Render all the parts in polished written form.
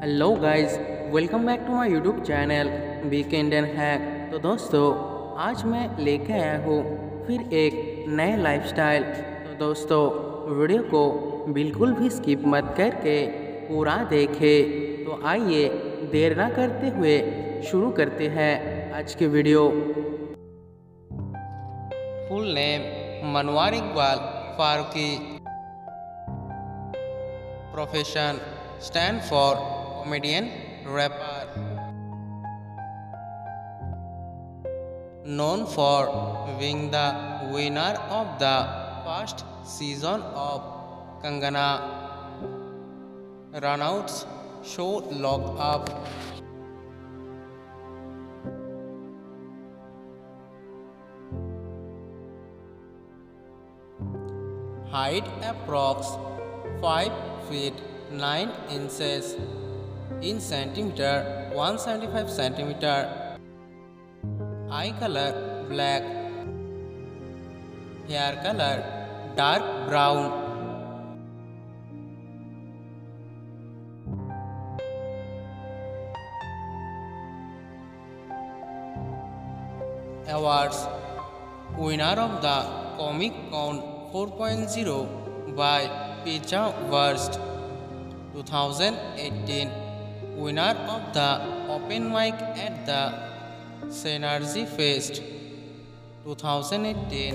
Hello guys, welcome back to my YouTube channel weekend and hack. तो दोस्तों, आज मैं लेके आया हूँ फिर एक नए लाइफस्टाइल। तो दोस्तों, वीडियो को बिल्कुल भी स्किप मत करके पूरा देखें। तो आइए देर ना करते हुए शुरू करते हैं आज की video. Full name Munawar Iqbal Faruqui. Profession stand for comedian rapper, known for being the winner of the first season of Kangana Ranaut's show Lock Up. Height approx 5 feet 9 inches in centimeter 175 centimeter. Eye color black. Hair color dark brown. Awards: winner of the Comic Con 4.0 by Pizza Worst 2018. Winner of the Open Mic at the Synergy Fest 2018.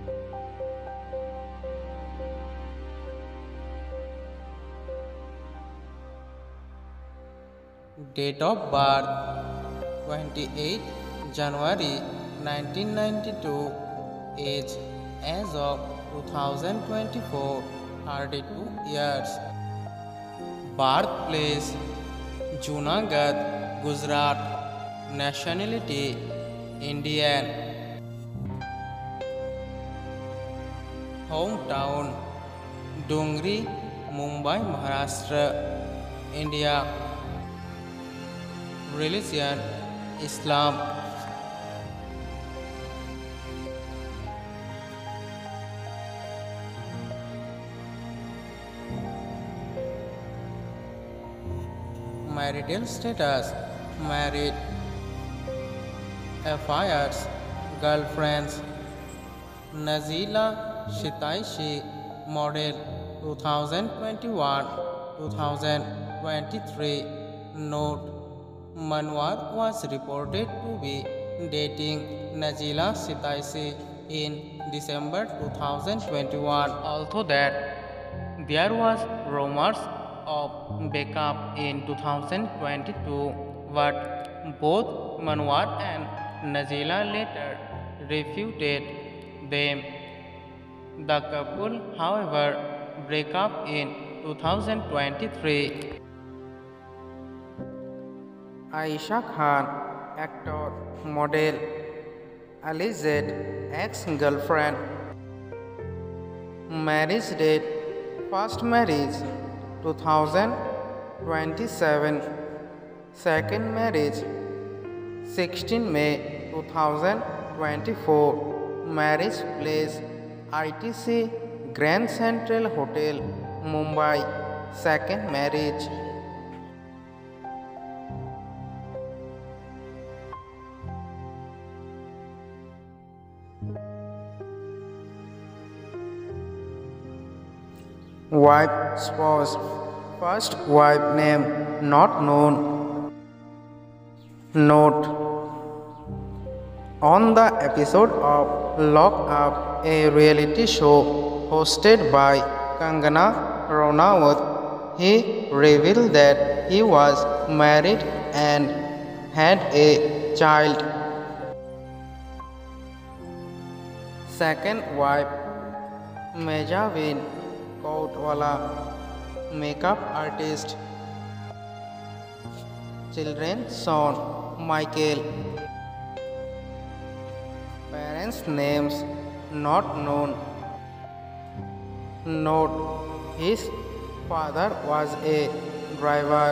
Date of birth 28 January 1992. Age as of 2024 32 years. Birthplace Junagadh, Gujarat. Nationality Indian. Hometown Dungri, Mumbai, Maharashtra, India. Religion Islam. Marital status married. Affairs girlfriends Nazila Shitaishi, model 2021-2023. Note: Manwar was reported to be dating Nazila Shitaishi in December 2021, although that there was rumors of breakup in 2022, but both Manwar and Nazila later refuted them. The couple, however, broke up in 2023. Aisha Khan, actor, model, alleged ex-girlfriend. Marriage date: first marriage 2027, second marriage 16 May 2024. Marriage place: ITC Grand Central Hotel, Mumbai. Second marriage. Wife, spouse, first wife name not known. Note: on the episode of Lock Up, a reality show hosted by Kangana Ranaut, he revealed that he was married and had a child. Second wife Mejavin Koutwala, makeup artist. Children's son Michael. Parents' names not known. Note: his father was a driver.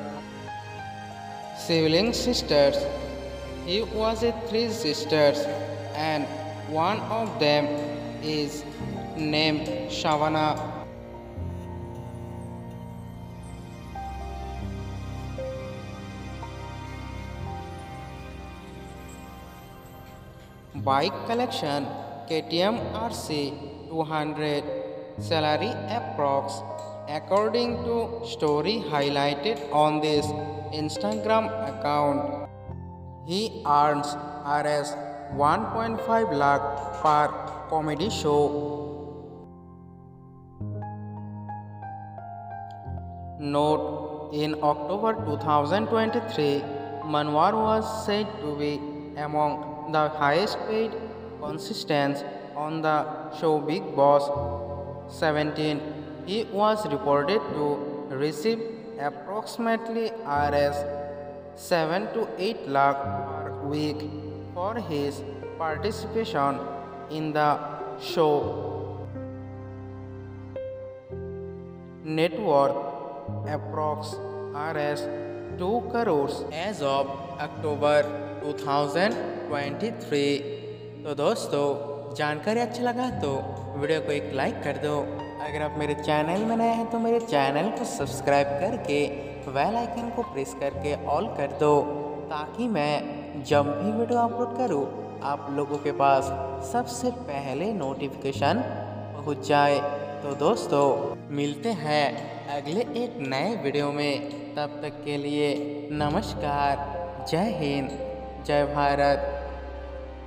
Sibling sisters: he was a 3 sisters and one of them is named Shavana. Bike collection KTM RC 200. Salary approx. According to story highlighted on this Instagram account, he earns Rs 1.5 lakh per comedy show. Note: in October 2023, Manwar was said to be among the highest paid contestants on the show Big Boss 17. He was reported to receive approximately Rs 7 to 8 lakh per week for his participation in the show. Net worth approx Rs 2 crores as of October 2023। तो दोस्तों, जानकारी अच्छा लगा तो video को एक like कर दो। अगर आप मेरे चैनल में नए हैं तो मेरे चैनल को सब्सक्राइब करके बेल आइकन को प्रेस करके ऑल कर दो, ताकि मैं जब भी वीडियो अपलोड करूं आप लोगों के पास सबसे पहले नोटिफिकेशन पहुंच जाए। तो दोस्तों, मिलते हैं अगले एक नए वीडियो में। तब तक के लिए नमस्कार, जय हिंद, जय भारत।